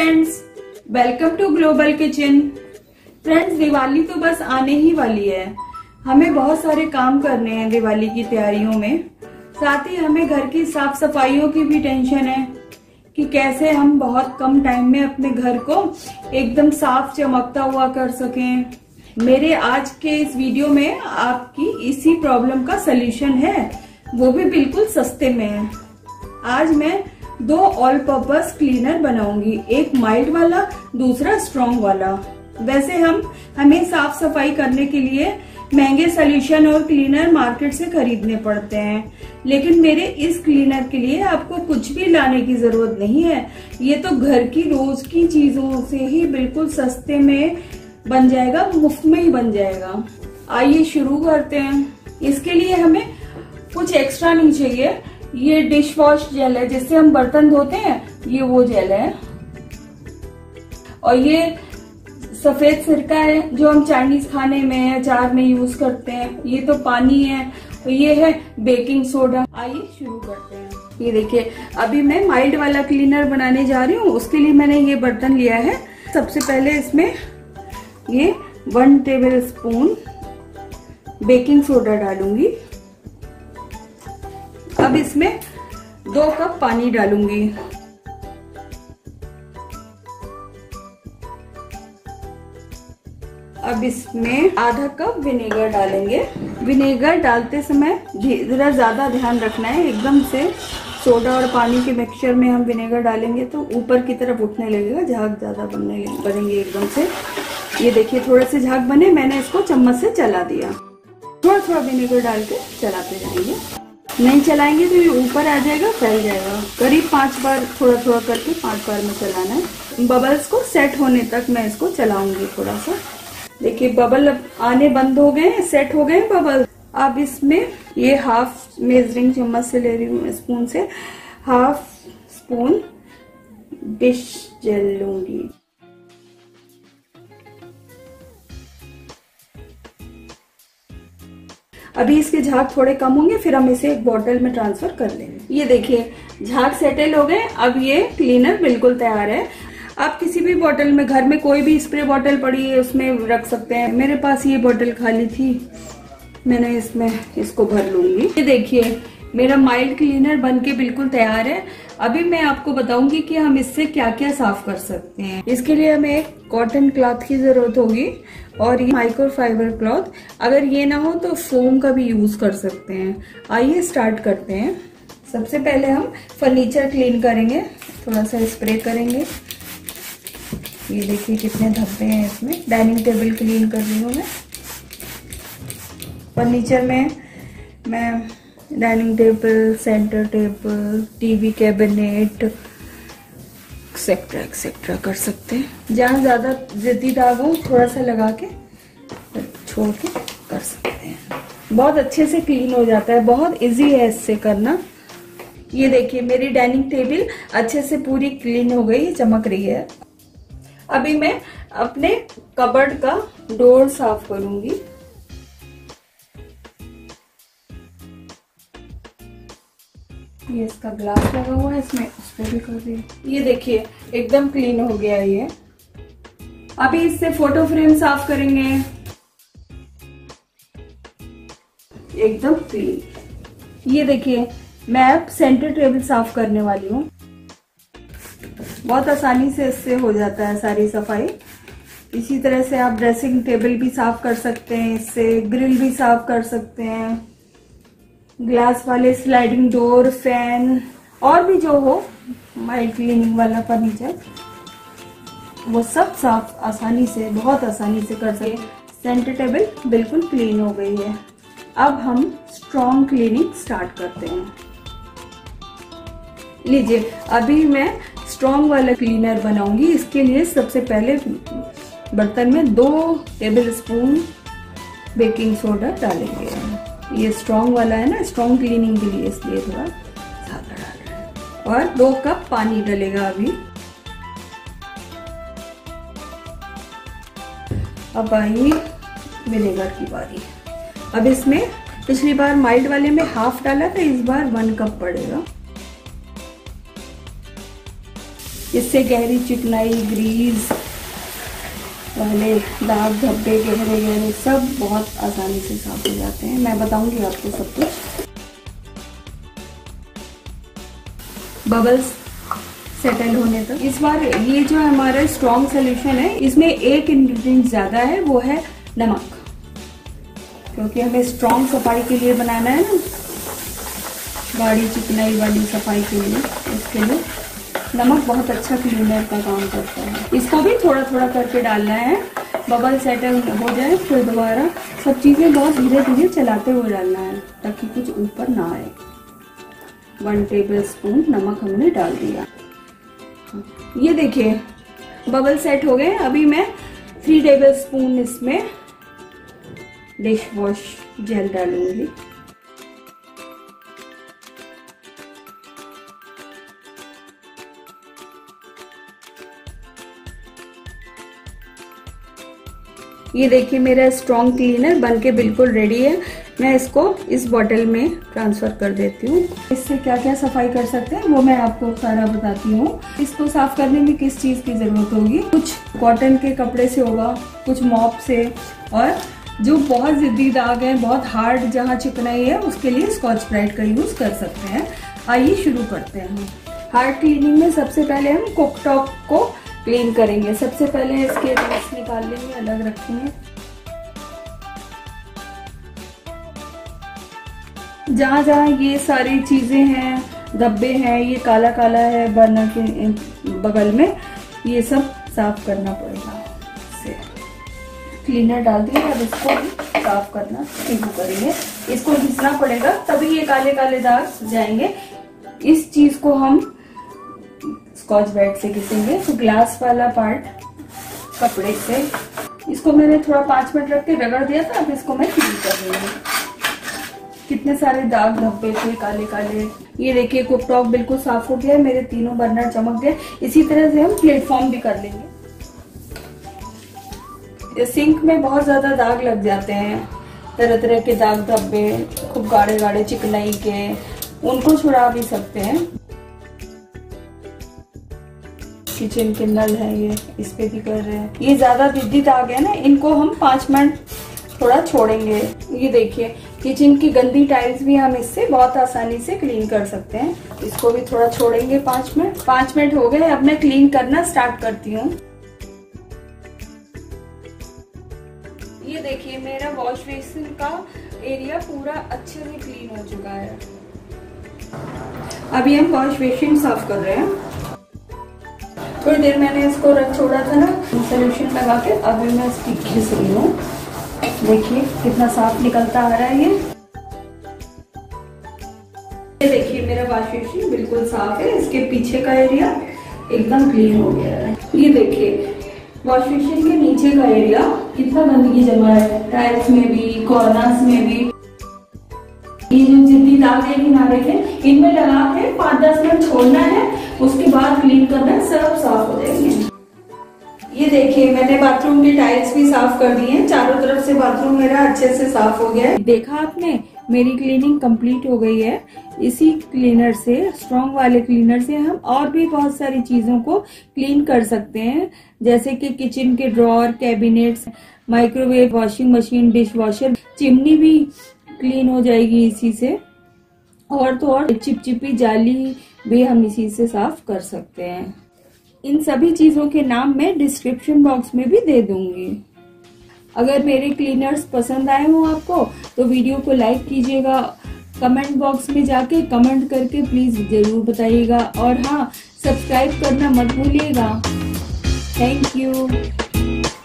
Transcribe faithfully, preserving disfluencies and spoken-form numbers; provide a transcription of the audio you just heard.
Friends, welcome to global kitchen. Friends, Diwali तो बस आने ही वाली है। हमें बहुत सारे काम करने हैं दिवाली की तैयारियों में। साथ ही हमें घर की साफ सफाइयों की भी टेंशन है कि कैसे हम बहुत कम टाइम में अपने घर को एकदम साफ चमकता हुआ कर सकें। मेरे आज के इस वीडियो में आपकी इसी प्रॉब्लम का सलूशन है, वो भी बिल्कुल सस्ते में है। आज मैं दो ऑल पर्पस क्लीनर बनाऊंगी, एक माइल्ड वाला, दूसरा स्ट्रॉन्ग वाला। वैसे हम हमें साफ सफाई करने के लिए महंगे सॉल्यूशन और क्लीनर मार्केट से खरीदने पड़ते हैं, लेकिन मेरे इस क्लीनर के लिए आपको कुछ भी लाने की जरूरत नहीं है। ये तो घर की रोज की चीजों से ही बिल्कुल सस्ते में बन जाएगा, मुफ्त में ही बन जाएगा। आइए शुरू करते हैं। इसके लिए हमें कुछ एक्स्ट्रा नहीं चाहिए। ये डिश वॉश जेल है जिससे हम बर्तन धोते हैं, ये वो जेल है। और ये सफेद सिरका है जो हम चाइनीज खाने में, अचार में यूज करते हैं। ये तो पानी है। और ये है बेकिंग सोडा। आइए शुरू करते हैं। ये देखिए, अभी मैं माइल्ड वाला क्लीनर बनाने जा रही हूँ। उसके लिए मैंने ये बर्तन लिया है। सबसे पहले इसमें ये one tablespoon baking soda डालूंगी। अब इसमें दो कप पानी डालूंगी। अब इसमें आधा कप विनेगर डालेंगे। विनेगर डालते समय जरा ज्यादा ध्यान रखना है। एकदम से सोडा और पानी के मिक्सचर में हम विनेगर डालेंगे तो ऊपर की तरफ उठने लगेगा, झाग ज्यादा बनने बनेंगे एकदम से। ये देखिए, थोड़े से झाग बने, मैंने इसको चम्मच से चला दिया। थोड़ा थोड़ा विनेगर डाल के चलाते जाएंगे। नहीं चलाएंगे तो ये ऊपर आ जाएगा, फैल जाएगा। करीब पांच बार थोड़ा थोड़ा करके पांच बार में चलाना है। बबल्स को सेट होने तक मैं इसको चलाऊंगी थोड़ा सा। देखिए, बबल आने बंद हो गए, सेट हो गए बबल। अब इसमें ये हाफ मेजरिंग चम्मच से ले रही हूँ, स्पून से हाफ स्पून डिश जेल लूंगी। अभी इसके झाग थोड़े कम होंगे, फिर हम इसे एक बोतल में ट्रांसफर कर लेंगे। ये देखिए, झाग सेटल हो गए। अब ये क्लीनर बिल्कुल तैयार है। आप किसी भी बोतल में, घर में कोई भी स्प्रे बोतल पड़ी है उसमें रख सकते हैं। मेरे पास ये बोतल खाली थी, मैंने इसमें इसको भर लूंगी। ये देखिए, मेरा माइल्ड क्लीनर बनके बिल्कुल तैयार है। अभी मैं आपको बताऊंगी कि हम इससे क्या क्या साफ कर सकते हैं। इसके लिए हमें एक कॉटन क्लॉथ की जरूरत होगी और ये माइक्रोफाइबर क्लॉथ। अगर ये ना हो तो फोम का भी यूज कर सकते हैं। आइए स्टार्ट करते हैं। सबसे पहले हम फर्नीचर क्लीन करेंगे। थोड़ा सा स्प्रे करेंगे। ये देखिए कितने धब्बे हैं इसमें। डाइनिंग टेबल क्लीन कर रही हूँ मैं। फर्नीचर में मैं dining table, centre table, TV cabinet etcetera etcetera कर सकते हैं। जहाँ ज्यादा जिद्दी दाग हो थोड़ा सा लगा के छोड़ के कर सकते हैं। बहुत अच्छे से क्लीन हो जाता है। बहुत इजी है इससे करना। ये देखिए, मेरी डाइनिंग टेबल अच्छे से पूरी क्लीन हो गई, चमक रही है। अभी मैं अपने कबर्ड का डोर साफ करूंगी। ये इसका ग्लास लगा हुआ है, इसमें उस पर भी कर रही हूँ। ये देखिए, एकदम क्लीन हो गया ये। अभी इससे फोटो फ्रेम साफ करेंगे। एकदम क्लीन। ये देखिए, मैं अब सेंटर टेबल साफ करने वाली हूँ। बहुत आसानी से इससे हो जाता है सारी सफाई। इसी तरह से आप ड्रेसिंग टेबल भी साफ कर सकते हैं, इससे ग्रिल भी साफ कर सकते हैं। ग्लास वाले स्लाइडिंग डोर, फैन और भी जो हो माइल्ड क्लीनिंग वाला फर्नीचर, वो सब साफ आसानी से, बहुत आसानी से कर सकते हैं। सेंटर टेबल बिल्कुल क्लीन हो गई है। अब हम स्ट्रॉन्ग क्लीनिंग स्टार्ट करते हैं। लीजिए, अभी मैं स्ट्रॉन्ग वाला क्लीनर बनाऊंगी। इसके लिए सबसे पहले बर्तन में दो टेबल स्पून बेकिंग सोडा डालेंगे। ये स्ट्रॉन्ग वाला है ना, स्ट्रॉन्ग क्लीनिंग के लिए, इसलिए थोड़ा ज्यादा डाल रहा है। और दो कप पानी डलेगा अभी। अब आई विनेगर की बारी। अब इसमें पिछली बार माइल्ड वाले में हाफ डाला था, इस बार वन कप पड़ेगा। इससे गहरी चिकनाई, ग्रीस वाले दाग धब्बे गहरे गहरे सब बहुत आसानी से साफ हो जाते हैं। मैं बताऊंगी आपको सब कुछ। बबल्स सेटल होने तक। इस बार ये जो हमारा स्ट्रॉन्ग सोल्यूशन है, इसमें एक इंग्रेडिएंट ज्यादा है, वो है नमक, क्योंकि हमें स्ट्रॉन्ग सफाई के लिए बनाना है ना, गाढ़ी चिकनाई वाली सफाई के लिए। इसके लिए नमक बहुत अच्छा क्लीनर का काम करता है। इसको भी थोड़ा थोड़ा करके डालना है, बबल सेटल हो जाए फिर दोबारा सब चीजें बहुत धीरे धीरे चलाते हुए डालना है ताकि कुछ ऊपर ना आए। वन टेबल स्पून नमक हमने डाल दिया। ये देखिए बबल सेट हो गए। अभी मैं थ्री टेबल स्पून इसमें डिश वॉश जेल डालूंगी। ये देखिए मेरा स्ट्रॉन्ग क्लीनर बनके बिल्कुल रेडी है। मैं इसको इस बॉटल में ट्रांसफर कर देती हूँ। इससे क्या क्या सफाई कर सकते हैं वो मैं आपको सारा बताती हूँ। इसको साफ करने में किस चीज की जरूरत होगी, कुछ कॉटन के कपड़े से होगा, कुछ मॉप से, और जो बहुत जिद्दी दाग है, बहुत हार्ड जहाँ चिकनाई है, उसके लिए स्कॉच ब्राइट का यूज कर सकते हैं। आइए शुरू करते हैं। हार्ड क्लीनिंग में सबसे पहले हम कुकटॉप को क्लीन करेंगे। सबसे पहले इसके रस निकाल लेंगे, अलग रखेंगे। जहाँ जहाँ ये सारी चीजें हैं, धब्बे हैं, ये काला काला है बर्नर के बगल में, ये सब साफ करना पड़ेगा। से क्लीनर डाल दिया, अब इसको भी साफ करना शुरू करेंगे। इसको घिसना पड़ेगा तभी ये काले काले दाग जाएंगे। इस चीज को हम स्कॉच ब्राइट से घिसेंगे। तो ग्लास वाला पार्ट कपड़े से, इसको मैंने थोड़ा पांच मिनट रख के रगड़ दिया था। अब इसको मैं क्लीन कर रही हूँ। कितने सारे दाग धब्बे थे काले काले। ये देखिए कुकटॉप बिल्कुल साफ हो गया है, मेरे तीनों बर्नर चमक गए। इसी तरह से हम प्लेटफॉर्म भी कर लेंगे। सिंक में बहुत ज्यादा दाग लग जाते हैं, तरह तरह के दाग धब्बे, खूब गाढ़े गाढ़े चिकनाई के, उनको छुड़ा भी सकते हैं। किचन के नल है ये, इस पे भी कर रहे हैं। ये ज्यादा जिद्दी दाग है ना, इनको हम पांच मिनट थोड़ा छोड़ेंगे। ये देखिए किचन की गंदी टाइल्स भी हम इससे बहुत आसानी से क्लीन कर सकते हैं। इसको भी थोड़ा छोड़ेंगे पांच मिनट। पांच मिनट हो गए, अब मैं क्लीन करना स्टार्ट करती हूँ। ये देखिए मेरा वॉश बेसिन का एरिया पूरा अच्छे से क्लीन हो चुका है। अभी हम वॉश बेसिन साफ कर रहे हैं। थोड़ी देर मैंने इसको रख छोड़ा था ना सोल्यूशन लगा के, अभी मैं इसकी घिस रही हूँ। देखिए कितना साफ निकलता आ रहा है ये। ये देखिए मेरा वॉश बेसिन बिल्कुल साफ है, इसके पीछे का एरिया एकदम क्लीन हो गया है। ये देखिए वॉश बेसिन के नीचे का एरिया कितना गंदगी जमा है, टाइल्स में भी, कॉर्नर्स में भी। ये जो जिद्दी दाग है किनारे के, इनमें लगा के पाँच दस मिनट छोड़ना है, उसके बाद क्लीन करना है, सब साफ हो जाएंगे। ये देखिए मैंने बाथरूम की टाइल्स भी साफ कर दी हैं। चारों तरफ से बाथरूम मेरा अच्छे से साफ हो गया है। देखा आपने, मेरी क्लीनिंग कंप्लीट हो गई है। इसी क्लीनर से, स्ट्रॉन्ग वाले क्लीनर से हम और भी बहुत सारी चीजों को क्लीन कर सकते हैं, जैसे कि किचन के drawer, cabinets, microwave, washing machine, dishwasher, chimney भी क्लीन हो जाएगी इसी से। और तो और चिपचिपी जाली भी हम इसी से साफ कर सकते हैं। इन सभी चीजों के नाम मैं डिस्क्रिप्शन बॉक्स में भी दे दूंगी। अगर मेरे क्लीनर्स पसंद आए हो आपको तो वीडियो को लाइक कीजिएगा, कमेंट बॉक्स में जाके कमेंट करके प्लीज जरूर बताइएगा, और हाँ सब्सक्राइब करना मत भूलिएगा। Thank you.